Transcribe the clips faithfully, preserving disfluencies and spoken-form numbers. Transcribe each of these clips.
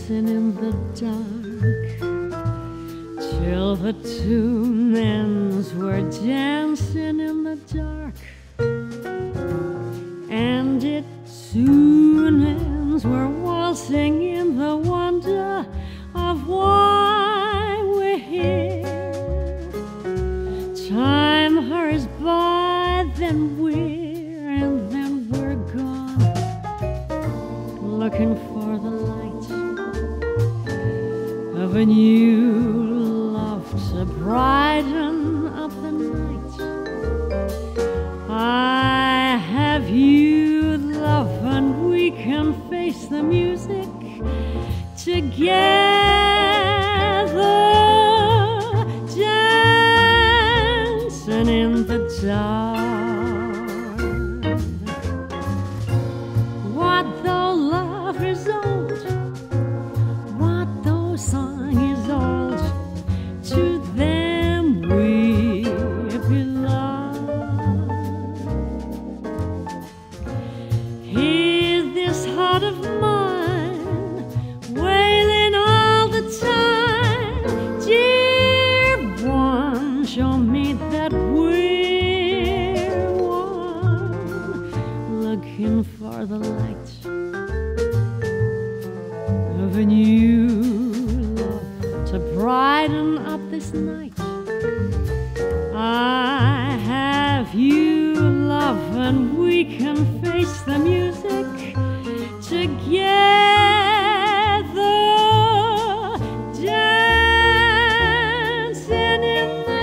dancing in the dark till the tune ends. We're dancing in the dark, and it soon ends. We're waltzing in the wonder of why we're here. Time hurries by, then we're, and then we're gone, looking for the light of a new love to brighten up the night. I have you, love, and we can face the music together, dancing in the dark. What though love is old? What though song is old? To them we belong. Hear this heart of mine wailing all the time. Dear one, show me that we're one, looking for the light of a new love to brighten up this night. I have you, love, and we can face the music together, dancing in the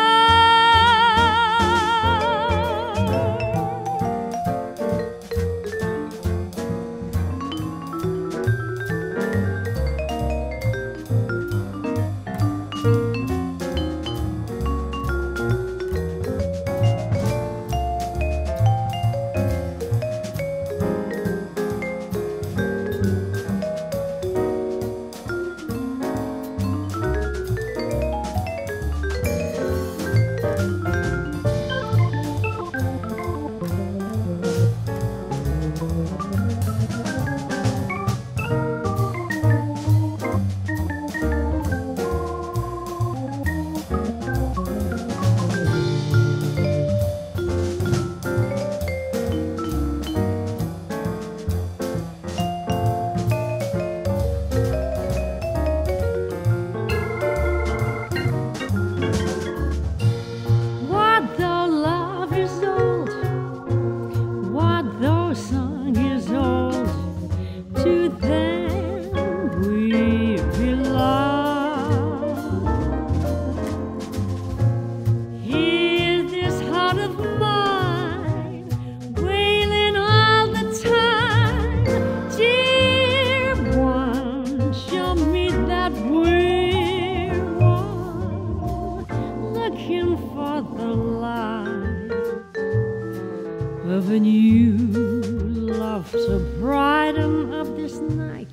of a new love to brighten up this night.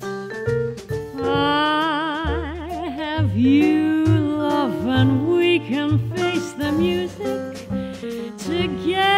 I have you, love, and we can face the music together.